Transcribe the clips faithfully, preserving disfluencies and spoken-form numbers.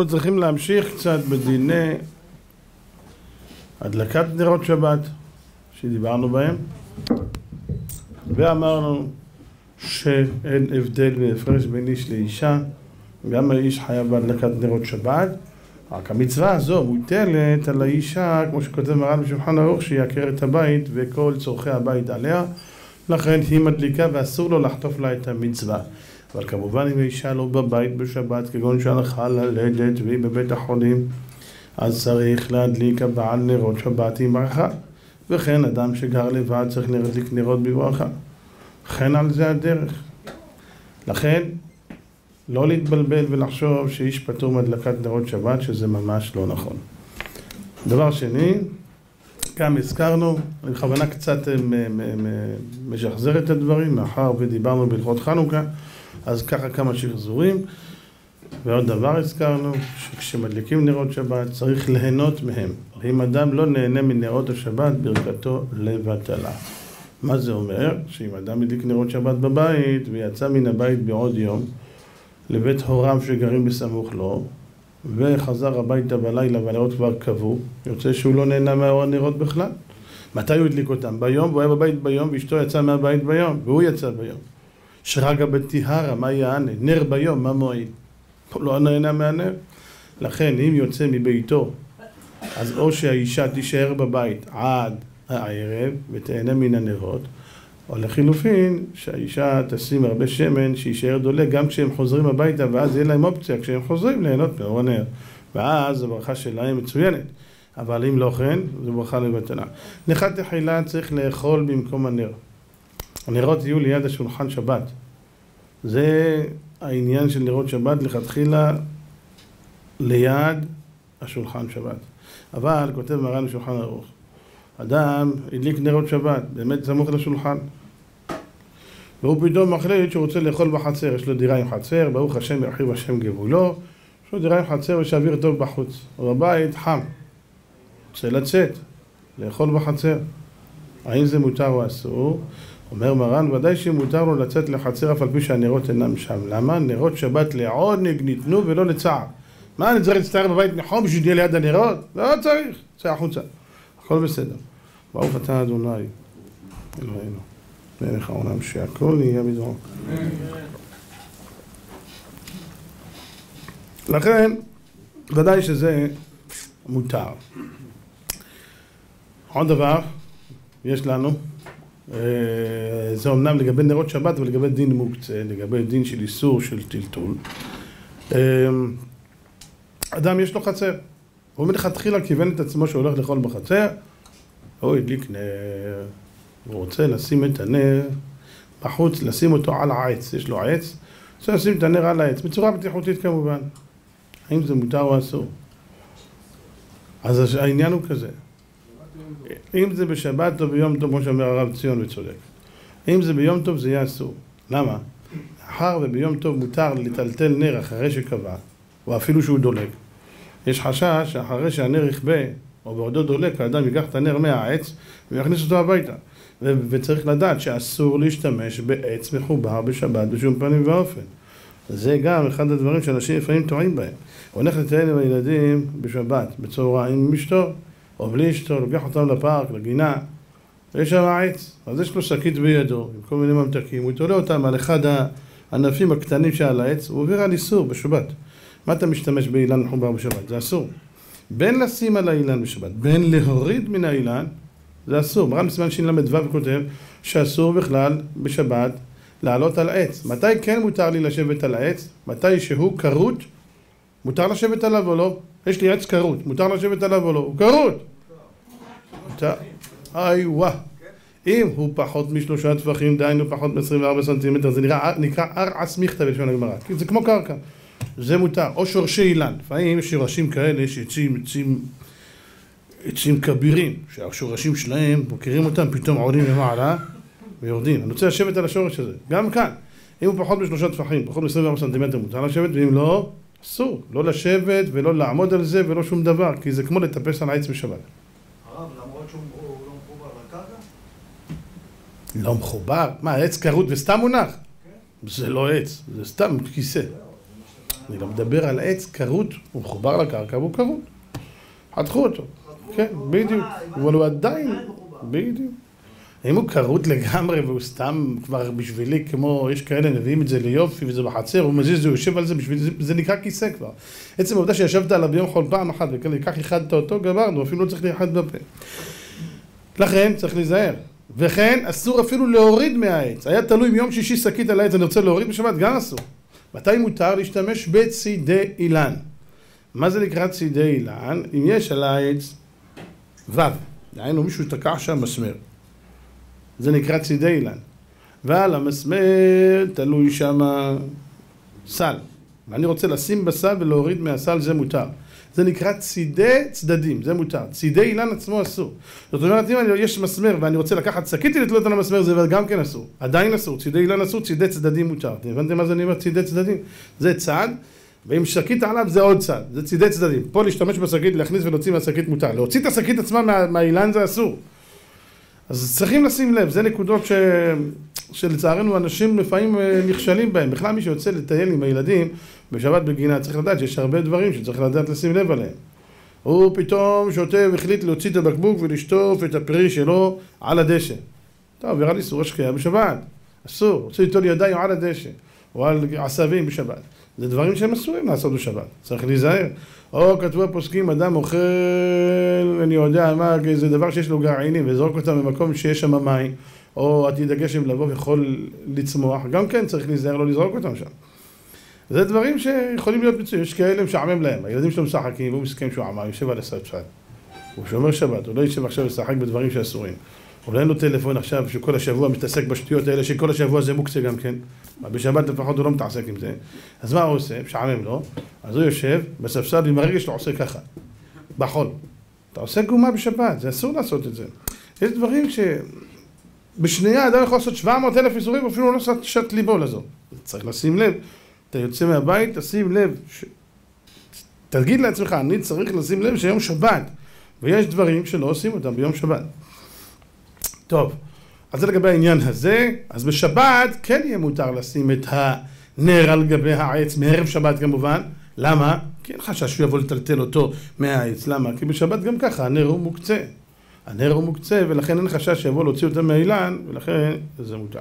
אנחנו צריכים להמשיך קצת בדיני הדלקת נרות שבת שדיברנו בהם, ואמרנו שאין הבדל והפרש בין איש לאישה, גם האיש חייב בהדלקת נרות שבת, רק המצווה הזו מוטלת על האישה, כמו שכותב מרן בשולחן ערוך, שיעקר את הבית וכל צורכי הבית עליה, לכן היא מדליקה ואסור לו לחטוף לה את המצווה. אבל כמובן אם האישה לא בבית בשבת, כגון שהלכה ללדת והיא בבית החולים, אז צריך להדליק הבעל נרות שבת עם ברכה, וכן אדם שגר לבד צריך להדליק נרות בברכה, וכן על זה הדרך. לכן לא להתבלבל ולחשוב שאיש פטור מהדלקת נרות שבת, שזה ממש לא נכון. דבר שני, גם הזכרנו, אני בכוונה קצת משחזר את הדברים, מאחר ודיברנו בהלכות חנוכה, אז ככה כמה שחזורים. ועוד דבר הזכרנו, שכשמדליקים נרות שבת צריך ליהנות מהם. ואם אדם לא נהנה מנרות השבת, ברכתו לבטלה. מה זה אומר? שאם אדם מדליק נרות שבת בבית ויצא מן הבית בעוד יום לבית הוריו שגרים בסמוך לו, וחזר הביתה בלילה והנרות כבר קבעו, יוצא שהוא לא נהנה מהאור הנרות בכלל. מתי הוא הדליק אותם? ביום, והוא היה בבית ביום, ואשתו יצא מהבית ביום, והוא יצא ביום. שרגא בטיהרא, מה יענה? נר ביום, מה מועיל? הוא לא נהנה מהנר. לכן, אם יוצא מביתו, אז או שהאישה תישאר בבית עד הערב ותהנה מן הנרות, או לחילופין, שהאישה תשים הרבה שמן שישאר דולק גם כשהם חוזרים הביתה, ואז יהיה להם אופציה כשהם חוזרים ליהנות מאור הנר. ואז הברכה שלהם מצוינת. אבל אם לא כן, זו ברכה לבטלה. נחת תחילה צריך לאכול במקום הנר. הנרות יהיו ליד השולחן שבת. זה העניין של נרות שבת, לכתחילה ליד השולחן שבת. אבל, כותב מרן בשולחן ערוך, אדם הדליק נרות שבת, באמת סמוך לשולחן. והוא פתאום מחליט שהוא רוצה לאכול בחצר, יש לו דירה עם חצר, ברוך השם ירחיב השם גבולו, יש לו דירה עם חצר ושאוויר טוב בחוץ. ובבית חם, רוצה לצאת, לאכול בחצר. האם זה מותר או אסור? אומר מרן, ודאי שמותר לו לצאת לחצר אף על פי שהנרות אינם שם. למה? נרות שבת לעונג ניתנו ולא לצער. מה, אני צריך להצטער בבית נחום בשביל שיהיה ליד הנרות? לא צריך, צא החוצה. הכל בסדר. ברוך אתה אדוני אלוהינו מלך העולם שהכל יהיה בדברו. לכן ודאי שזה מותר. עוד דבר יש לנו, זה אומנם לגבי נרות שבת ולגבי דין מוקצה, לגבי דין של איסור של טלטול. אדם יש לו חצר, הוא מלכתחילה כיוון את עצמו שהוא הולך לאכול בחצר, הוא הדליק נר, הוא רוצה לשים את הנר בחוץ, לשים אותו על העץ, יש לו עץ, רוצה לשים את הנר על העץ, בצורה בטיחותית כמובן. האם זה מותר או אסור? אז העניין הוא כזה, אם זה בשבת או ביום טוב, כמו שאומר הרב ציון וצודק, אם זה ביום טוב זה יהיה אסור. למה? אחר וביום טוב מותר לטלטל נר אחרי שקבע, או אפילו שהוא דולק. יש חשש שאחרי שהנר יכבה, או בעודו דולק, האדם ייקח את הנר מהעץ ויכניס אותו הביתה. ו- וצריך לדעת שאסור להשתמש בעץ מחובר בשבת בשום פנים ואופן. זה גם אחד הדברים שאנשים לפעמים טועים בהם. הוא הולך לטייל עם הילדים בשבת, בצהריים עם אשתו, או בלי אשתו, לוקח אותם לפארק, לגינה, ויש שם העץ, אז יש לו שקית בידו, עם כל מיני ממתקים, הוא תולה אותם על אחד הענפים הקטנים שעל העץ, הוא עובר על איסור בשבת. מה אתה משתמש באילן מחובר בשבת? זה אסור. בין לשים על האילן בשבת, בין להוריד מן האילן, זה אסור. מרן בסימן של"ו כותב שאסור בכלל בשבת לעלות על עץ. מתי כן מותר לי לשבת על העץ? מתי שהוא קרוט, מותר לשבת עליו או לא? יש לי עץ קרוט, מותר לשבת עליו או לא? הוא קרוט. מותר. איי וואה. אם הוא פחות משלושה טפחים, דהיינו פחות מ-עשרים וארבעה סנטימטר, זה נראה, נקרא אר עסמיכתא בלשון הגמרא. זה כמו קרקע. זה מותר. או שורשי אילן. לפעמים יש שורשים כאלה, יש עצים, עצים, עצים כבירים, שהשורשים שלהם, מכירים אותם, פתאום עולים למעלה ויורדים. אני רוצה לשבת על השורש הזה. גם כאן. אם הוא פחות משלושה טפחים, פחות מ-עשרים וארבעה סנטימטר, מותר לשבת, ואם לא, אסור. לא לשבת ולא לעמוד על זה ולא שום דבר, כי זה כמו לטפס על העץ בשבת. הרב, למרות שהוא לא מחובר לקרקע? לא מחובר? מה, עץ קרוט וסתם מונח? זה לא עץ, זה סתם כיסא. אני גם מדבר על עץ כרות, הוא מחובר לקרקע והוא כרות. חתכו אותו. כן, בדיוק. אבל הוא עדיין, בדיוק. אם הוא כרות לגמרי והוא סתם כבר בשבילי, כמו יש כאלה, נביאים את זה ליופי וזה בחצר, הוא מזיז, זה יושב על זה, בשביל זה, זה נקרא כיסא כבר. עצם העובדה שישבת עליו ביום חול פעם אחת, וכך איחדת אותו, גמרנו, אפילו לא צריך לאחד בפה. לכן צריך להיזהר. וכן, אסור אפילו להוריד מהעץ. היה תלוי מיום שישי שקית על העץ, אני רוצה להוריד בשבת, גם אסור. מתי מותר להשתמש בצידי אילן? מה זה נקרא צידי אילן? אם יש על העץ וו, דהיינו מישהו תקע שם מסמר. זה נקרא צידי אילן. ועל המסמר תלוי שם סל. ואני רוצה לשים בסל ולהוריד מהסל, זה מותר. זה נקרא צידי צדדים, זה מותר. צידי אילן עצמו אסור. זאת אומרת, אם יש מסמר ואני רוצה לקחת שקית לתלות על המסמר, זה גם כן אסור. עדיין אסור. צידי אילן אסור, צידי צדדים מותר. אתם הבנתם מה זה אני אומר צידי צדדים? זה צד, ואם שקית עליו זה עוד צד. זה צידי צדדים. פה להשתמש בשקית, להכניס ולהוציא מהשקית מותר. להוציא את השקית עצמה מה, מהאילן זה אסור. אז צריכים לשים לב, זה נקודות ש... שלצערנו אנשים לפעמים נכשלים בהם. בכלל מי שיוצא לטייל עם הילדים בשבת בגינה צריך לדעת שיש הרבה דברים שצריך לדעת לשים לב עליהם. הוא פתאום שותה והחליט להוציא את הבקבוק ולשטוף את הפרי שלו על הדשא. טוב, עבירה על איסור השקיעה בשבת. אסור, רוצה ליטול ידיים על הדשא או על עשבים בשבת. זה דברים שהם אסורים לעשות בשבת, צריך להיזהר. או כתבו הפוסקים, אדם אוכל, אני יודע מה, זה דבר שיש לו גרעינים וזורק אותם במקום שיש שם מים, או עתיד הגשם לבוא ויכול לצמוח, גם כן צריך להיזהר לא לזרוק אותם שם. זה דברים שיכולים להיות מצויים, יש כאלה משעמם להם, הילדים שלו משחקים, והוא מסכם שהוא עמה, יושב על הספסל. הוא שומר שבת, הוא לא יושב עכשיו לשחק בדברים שאסורים. אולי אין לו טלפון עכשיו שכל השבוע מתעסק בשטויות האלה, שכל השבוע זה מוקצה גם כן. בשבת לפחות הוא לא מתעסק עם זה. אז מה הוא עושה? משעמם לו. אז הוא יושב בספסל ועם הרגש שלו עושה ככה. בחול. אתה עושה גומה בשבת, זה אסור לעשות את זה. יש דברים שבשנייה אדם יכול לעשות שבע מאות אלף איסורים, אפילו לא לעשות שת ליבו לזו. צריך לשים לב. אתה יוצא מהבית, תשים לב. ש... תגיד לעצמך, אני צריך לשים לב שיום שבת. ויש דברים שלא עושים אותם ביום שבת. טוב, אז זה לגבי העניין הזה. אז בשבת כן יהיה מותר לשים את הנר על גבי העץ, מערב שבת כמובן. למה? כי אין חשש שהוא יבוא לטלטל אותו מהעץ. למה? כי בשבת גם ככה, הנר הוא מוקצה. הנר הוא מוקצה, ולכן אין חשש שיבוא להוציא אותו מהאילן, ולכן זה מותר.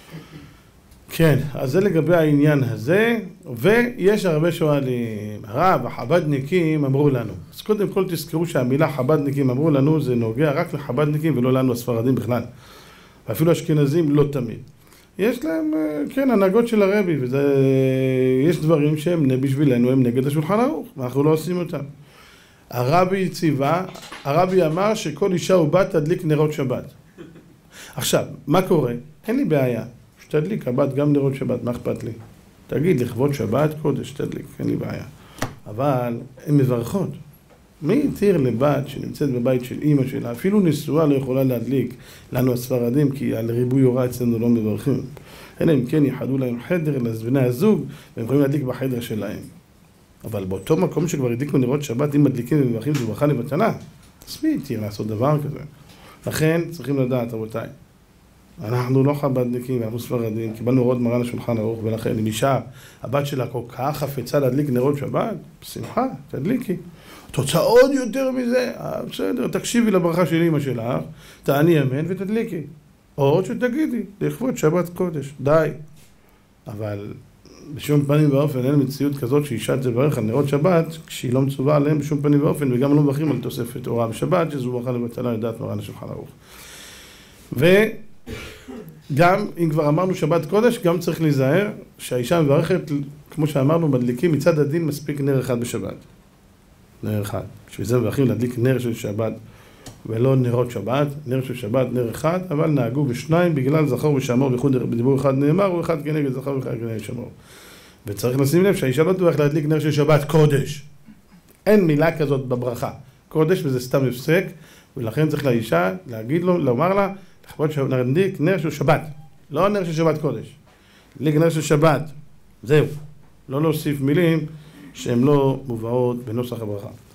כן, אז זה לגבי העניין הזה, ויש הרבה שואלים, הרב, החבדניקים אמרו לנו. אז קודם כל תזכרו שהמילה חבדניקים אמרו לנו, זה נוגע רק לחבדניקים ולא לנו הספרדים בכלל. ואפילו אשכנזים לא תמיד. יש להם, כן, הנהגות של הרבי, ויש דברים שהם בשבילנו, הם נגד השולחן ערוך, ואנחנו לא עושים אותם. הרבי ציווה, הרבי אמר שכל אישה ובת תדליק נרות שבת. עכשיו, מה קורה? אין לי בעיה. שתדליק, הבת גם נרות שבת, מה אכפת לי? תגיד, לכבוד שבת, קודש, תדליק, אין לי בעיה. אבל הן מברכות. מי יתיר לבת שנמצאת בבית של אמא שלה, אפילו נשואה לא יכולה להדליק לנו הספרדים, כי על ריבוי הוראה אצלנו לא מברכים. אלא אם כן יחדו להם חדר לבני הזוג, והם יכולים להדליק בחדר שלהם. אבל באותו מקום שכבר הדליקו נרות שבת, אם מדליקים ומברכים, זה ברכה לבטלה. אז מי יתיר לעשות דבר כזה? לכן צריכים לדעת, רבותיי. אנחנו לא חבדניקים, אנחנו ספרדים, קיבלנו הוראות מרן השולחן ערוך, ולכן אם אישה, הבת שלה כל כך חפצה להדליק נרות שבת, בשמחה, תדליקי. תוצאה עוד יותר מזה, בסדר, תקשיבי לברכה של אמא שלך, תעני אמן ותדליקי. או שתגידי, לכבוד שבת קודש, די. אבל בשום פנים ואופן אין מציאות כזאת שאישה תברך על נרות שבת, כשהיא לא מצווה עליהם בשום פנים ואופן, וגם לא מברכים על תוספת הוראה בשבת, שזו ברכה לבטלה לדעת מרן השולחן ערוך. וגם, אם כבר אמרנו שבת קודש, גם צריך להיזהר שהאישה מברכת, כמו שאמרנו, מדליקים מצד הדין מספיק נר אחד בשבת. נר אחד. בשביל זה מברכים להדליק נר של שבת, ולא נרות שבת. נר של שבת, נר אחד, אבל נהגו בשניים, בגלל זכור ושמור, בדיבור אחד נאמר, הוא אחד כנגד זכור ואחד כנגד שמור. וצריך לשים לב שהאישה לא תברך להדליק נר של שבת קודש. אין מילה כזאת בברכה. קודש, וזה סתם הפסק, ולכן צריך לאישה להגיד לו, לומר לה, לכבוד שנדליק נר של שבת, לא נר של שבת קודש. להדליק נר של שבת, זהו. לא להוסיף מילים שהן לא מובאות בנוסח הברכה.